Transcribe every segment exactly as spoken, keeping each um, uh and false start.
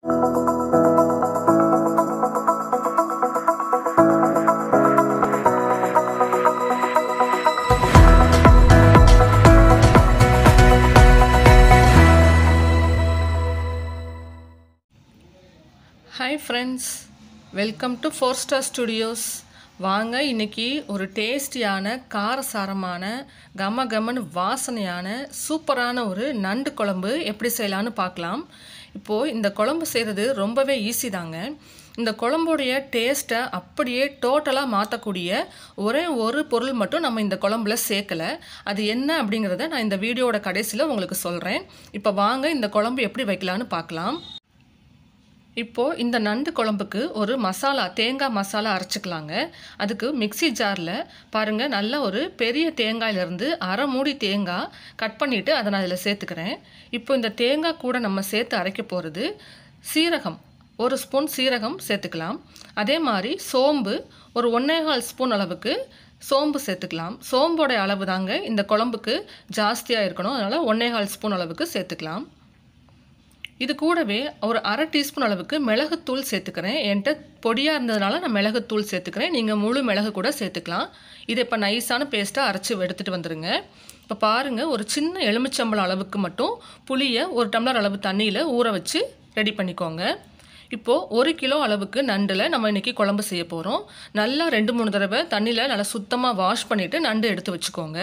Hi friends, welcome to four star studios. வாங்க இன்னைக்கு ஒரு டேஸ்டியான காரசாரமான கம கமன்னு வாசனையான சூப்பரான ஒரு நண்டு குழம்பு எப்படி செய்யலாம்னு பார்க்கலாம். இப்போது இந்த குழம்பு செய்கிறது ரொம்பவே ஈஸி தாங்க. இந்த குழம்புடைய டேஸ்ட்டை அப்படியே டோட்டலாக மாற்றக்கூடிய ஒரே ஒரு பொருள் மட்டும் நம்ம இந்த குழம்புல சேர்க்கலை. அது என்ன அப்படிங்கிறத நான் இந்த வீடியோட கடைசியில் உங்களுக்கு சொல்கிறேன். இப்போ வாங்க இந்த குழம்பு எப்படி வைக்கலான்னு பார்க்கலாம். இப்போது இந்த நண்டு குழம்புக்கு ஒரு மசாலா தேங்காய் மசாலா அரைச்சிக்கலாங்க. அதுக்கு மிக்சி ஜாரில் பாருங்கள், நல்ல ஒரு பெரிய தேங்காயிலேருந்து அரை மூடி தேங்காய் கட் பண்ணிவிட்டு அதை நான் இதில் சேர்த்துக்கிறேன். இப்போ இந்த தேங்காய் கூட நம்ம சேர்த்து அரைக்க போகிறது சீரகம், ஒரு ஸ்பூன் சீரகம் சேர்த்துக்கலாம். அதே மாதிரி சோம்பு ஒரு ஒன்றேகால் ஸ்பூன் அளவுக்கு சோம்பு சேர்த்துக்கலாம். சோம்போடைய அளவு தாங்க இந்த குழம்புக்கு ஜாஸ்தியாக இருக்கணும், அதனால் ஒன்றேகால் ஸ்பூன் அளவுக்கு சேர்த்துக்கலாம். இது கூடவே ஒரு அரை டீஸ்பூன் அளவுக்கு மிளகுத்தூள் சேர்த்துக்கிறேன். என்கிட்ட பொடியாக இருந்ததுனால நான் மிளகுத்தூள் சேர்த்துக்கிறேன். நீங்கள் முழு மிளகு கூட சேர்த்துக்கலாம். இது இப்போ நைஸான பேஸ்ட்டாக அரைச்சி எடுத்துகிட்டு வந்துடுங்க. இப்போ பாருங்கள், ஒரு சின்ன எலுமிச்சம்பழம் அளவுக்கு மட்டும் புளியை ஒரு டம்ளர் அளவு தண்ணியில் ஊற வச்சு ரெடி பண்ணிக்கோங்க. இப்போது ஒரு கிலோ அளவுக்கு நண்டில் நம்ம இன்றைக்கி குழம்பு செய்ய போகிறோம். நல்லா ரெண்டு மூணு தடவை தண்ணியில் நல்லா சுத்தமாக வாஷ் பண்ணிவிட்டு நண்டு எடுத்து வச்சுக்கோங்க.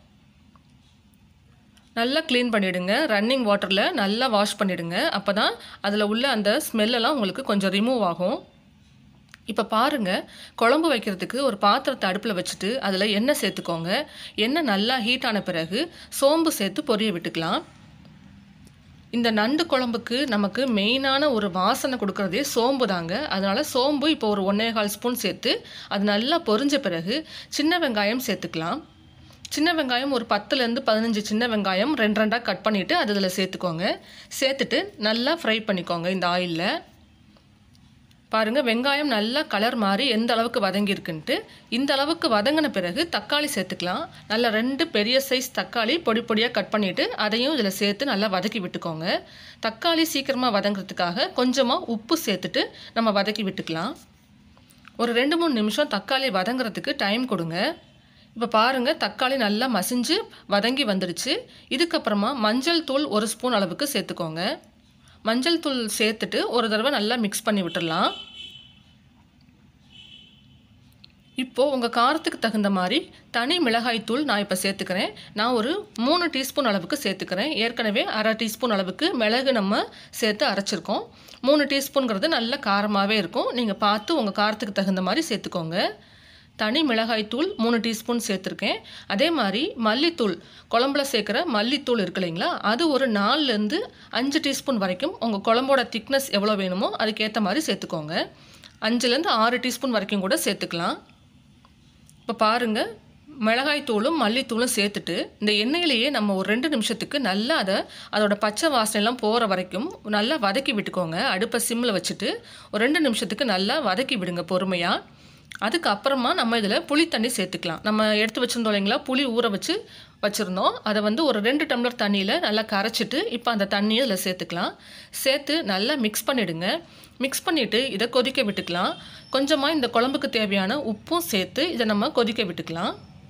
நல்லா க்ளீன் பண்ணிவிடுங்க. ரன்னிங் வாட்டரில் நல்லா வாஷ் பண்ணிவிடுங்க. அப்போ தான் அதில் உள்ள அந்த ஸ்மெல்லெல்லாம் உங்களுக்கு கொஞ்சம் ரிமூவ் ஆகும். இப்போ பாருங்கள், குழம்பு வைக்கிறதுக்கு ஒரு பாத்திரத்தை அடுப்பில் வச்சுட்டு அதில் எண்ணெய் சேர்த்துக்கோங்க. எண்ணெய் நல்லா ஹீட் ஆன பிறகு சோம்பு சேர்த்து பொரிய விட்டுக்கலாம். இந்த நண்டு குழம்புக்கு நமக்கு மெயினான ஒரு வாசனை கொடுக்குறதே சோம்பு தாங்க. அதனால் சோம்பு இப்போ ஒரு ஒன்றேகால் ஸ்பூன் சேர்த்து அது நல்லா பொரிஞ்ச பிறகு சின்ன வெங்காயம் சேர்த்துக்கலாம். சின்ன வெங்காயம் ஒரு பத்துலேருந்து பதினஞ்சு சின்ன வெங்காயம் ரெண்டு ரெண்டாக கட் பண்ணிவிட்டு அது இதில் சேர்த்துக்கோங்க. சேர்த்துட்டு நல்லா ஃப்ரை பண்ணிக்கோங்க இந்த ஆயிலில். பாருங்கள், வெங்காயம் நல்லா கலர் மாறி எந்த அளவுக்கு வதங்கியிருக்குன்ட்டு. இந்த அளவுக்கு வதங்கின பிறகு தக்காளி சேர்த்துக்கலாம். நல்லா ரெண்டு பெரிய சைஸ் தக்காளி பொடி பொடியாக கட் பண்ணிவிட்டு அதையும் இதில் சேர்த்து நல்லா வதக்கி விட்டுக்கோங்க. தக்காளி சீக்கிரமாக வதங்கிறதுக்காக கொஞ்சமாக உப்பு சேர்த்துட்டு நம்ம வதக்கி விட்டுக்கலாம். ஒரு ரெண்டு மூணு நிமிஷம் தக்காளி வதங்கிறதுக்கு டைம் கொடுங்க. இப்போ பாருங்கள், தக்காளி நல்லா மசிஞ்சு வதங்கி வந்துடுச்சு. இதுக்கப்புறமா மஞ்சள் தூள் ஒரு ஸ்பூன் அளவுக்கு சேர்த்துக்கோங்க. மஞ்சள் தூள் சேர்த்துட்டு ஒரு தடவை நல்லா மிக்ஸ் பண்ணி விட்டுடலாம். இப்போது உங்கள் காரத்துக்கு தகுந்த மாதிரி தனி மிளகாய் தூள் நான் இப்போ சேர்த்துக்கிறேன். நான் ஒரு மூணு டீஸ்பூன் அளவுக்கு சேர்த்துக்கிறேன். ஏற்கனவே அரை டீஸ்பூன் அளவுக்கு மிளகு நம்ம சேர்த்து அரைச்சிருக்கோம். மூணு டீஸ்பூனுங்கிறது நல்ல காரமாகவே இருக்கும். நீங்கள் பார்த்து உங்கள் காரத்துக்கு தகுந்த மாதிரி சேர்த்துக்கோங்க. தனி மிளகாய் தூள் மூணு டீஸ்பூன் சேர்த்துருக்கேன். அதே மாதிரி மல்லித்தூள், குழம்புல சேர்க்குற மல்லித்தூள் இருக்கு இல்லைங்களா, அது ஒரு நாலுலேருந்து அஞ்சு டீஸ்பூன் வரைக்கும் உங்கள் குழம்போட திக்னஸ் எவ்வளோ வேணுமோ அதுக்கேற்ற மாதிரி சேர்த்துக்கோங்க. அஞ்சுலேருந்து ஆறு டீஸ்பூன் வரைக்கும் கூட சேர்த்துக்கலாம். இப்போ பாருங்கள், மிளகாய் தூளும் மல்லித்தூளும் சேர்த்துட்டு இந்த எண்ணெயிலேயே நம்ம ஒரு ரெண்டு நிமிஷத்துக்கு நல்லா அதை அதோட பச்சை வாசனைலாம் போகிற வரைக்கும் நல்லா வதக்கி விட்டுக்கோங்க. அடுப்பை சிம்மில் வச்சுட்டு ஒரு ரெண்டு நிமிஷத்துக்கு நல்லா வதக்கி விடுங்க பொறுமையாக. அதுக்கப்புறமா நம்ம இதில் புளி தண்ணி சேர்த்துக்கலாம். நம்ம எடுத்து வச்சுருந்தோம் இல்லைங்களா, புளி ஊற வச்சு வச்சுருந்தோம். அதை வந்து ஒரு ரெண்டு டம்ளர் தண்ணியில் நல்லா கரைச்சிட்டு இப்போ அந்த தண்ணியை இதில் சேர்த்துக்கலாம். சேர்த்து நல்லா மிக்ஸ் பண்ணிவிடுங்க. மிக்ஸ் பண்ணிவிட்டு இதை கொதிக்க விட்டுக்கலாம். கொஞ்சமாக இந்த குழம்புக்கு தேவையான உப்பும் சேர்த்து இதை நம்ம கொதிக்க விட்டுக்கலாம்.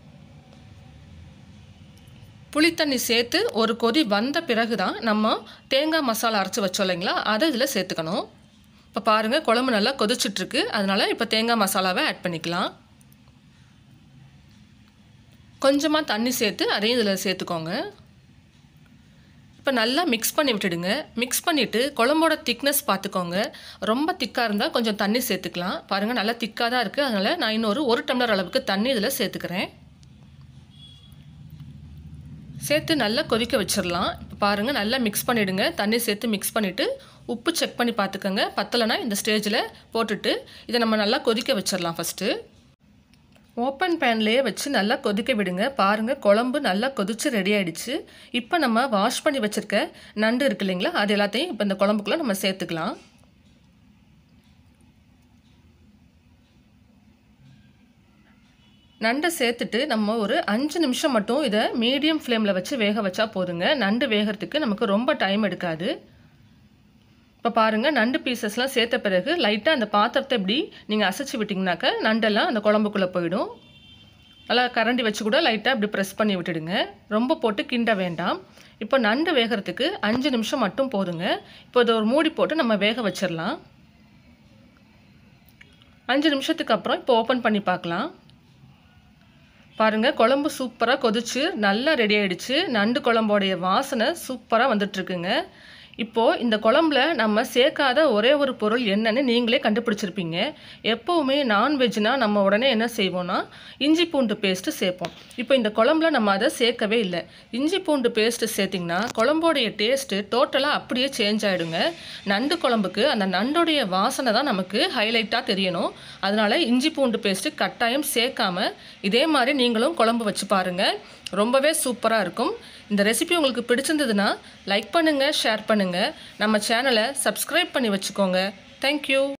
புளித்தண்ணி சேர்த்து ஒரு கொதி வந்த பிறகு தான் நம்ம தேங்காய் மசாலா அரைச்சி வச்சோம் இல்லைங்களா, அதை இதில் சேர்த்துக்கணும். இப்போ பாருங்கள், குழம்பு நல்லா கொதிச்சிட்ருக்கு. அதனால் இப்போ தேங்காய் மசாலாவை ஆட் பண்ணிக்கலாம். கொஞ்சமாக தண்ணி சேர்த்து அதையும் இதில் சேர்த்துக்கோங்க. இப்போ நல்லா மிக்ஸ் பண்ணி விட்டுடுங்க. மிக்ஸ் பண்ணிவிட்டு குழம்போட திக்னஸ் பார்த்துக்கோங்க. ரொம்ப திக்காக இருந்தால் கொஞ்சம் தண்ணி சேர்த்துக்கலாம். பாருங்கள், நல்லா திக்காக தான் இருக்குது. அதனால் நான் இன்னொரு ஒரு டம்ளர் அளவுக்கு தண்ணி இதில் சேர்த்துக்கிறேன். சேர்த்து நல்லா கொதிக்க வச்சிடலாம். இப்போ பாருங்கள், நல்லா மிக்ஸ் பண்ணிவிடுங்க. தண்ணி சேர்த்து மிக்ஸ் பண்ணிவிட்டு உப்பு செக் பண்ணி பார்த்துக்கோங்க. பத்தலைன்னா இந்த ஸ்டேஜில் போட்டுட்டு இதை நம்ம நல்லா கொதிக்க வச்சிடலாம். ஃபஸ்ட்டு ஓப்பன் பேன்லேயே வச்சு நல்லா கொதிக்க விடுங்க. பாருங்கள், குழம்பு நல்லா கொதித்து ரெடி ஆகிடுச்சு. இப்போ நம்ம வாஷ் பண்ணி வச்சுருக்க நண்டு இருக்கு இல்லைங்களா, அது எல்லாத்தையும் இப்போ இந்த குழம்புக்குள்ளே நம்ம சேர்த்துக்கலாம். நண்டை சேர்த்துட்டு நம்ம ஒரு அஞ்சு நிமிஷம் மட்டும் இதை மீடியம் ஃப்ளேமில் வச்சு வேக வச்சா போதுங்க. நண்டு வேகிறதுக்கு நமக்கு ரொம்ப டைம் எடுக்காது. இப்போ பாருங்கள், நண்டு பீசஸ்லாம் சேர்த்த பிறகு லைட்டாக அந்த பாத்திரத்தை இப்படி நீங்கள் அசைச்சி விட்டிங்கனாக்கா நண்டெல்லாம் அந்த குழம்புக்குள்ளே போயிடும். நல்லா கரண்டி வச்சு கூட லைட்டாக இப்படி ப்ரெஸ் பண்ணி விட்டுடுங்க. ரொம்ப போட்டு கிண்ட வேண்டாம். இப்போ நண்டு வேகிறதுக்கு அஞ்சு நிமிஷம் மட்டும் போதுங்க. இப்போ இதை ஒரு மூடி போட்டு நம்ம வேக வச்சிடலாம். அஞ்சு நிமிஷத்துக்கு அப்புறம் இப்போ ஓப்பன் பண்ணி பார்க்கலாம். பாருங்கள், குழம்பு சூப்பராக கொதிச்சு நல்லா ரெடி ஆகிடுச்சு. நண்டு குழம்போடைய வாசனை சூப்பராக வந்துட்டுருக்குங்க. இப்போது இந்த குழம்புல நம்ம சேர்க்காத ஒரே ஒரு பொருள் என்னன்னு நீங்களே கண்டுபிடிச்சிருப்பீங்க. எப்போவுமே நான்வெஜ்னால் நம்ம உடனே என்ன செய்வோன்னா இஞ்சி பூண்டு பேஸ்ட்டு சேர்ப்போம். இப்போ இந்த குழம்புல நம்ம அதை சேர்க்கவே இல்லை. இஞ்சி பூண்டு பேஸ்ட்டு சேர்த்திங்கன்னா குழம்போடைய டேஸ்ட்டு டோட்டலாக அப்படியே சேஞ்ச் ஆகிடுங்க. நண்டு குழம்புக்கு அந்த நண்டுடைய வாசனை தான் நமக்கு ஹைலைட்டாக தெரியணும். அதனால் இஞ்சி பூண்டு பேஸ்ட்டு கட்டாயம் சேர்க்காம இதே மாதிரி நீங்களும் குழம்பு வச்சு பாருங்கள். ரொம்பவே சூப்பராக இருக்கும். இந்த ரெசிபி உங்களுக்கு பிடிச்சிருந்ததுன்னா லைக் பண்ணுங்கள், ஷேர் பண்ணுங்கள். நம்ம சேனலை சப்ஸ்கிரைப் பண்ணி வச்சுக்கோங்க. தேங்க்யூ.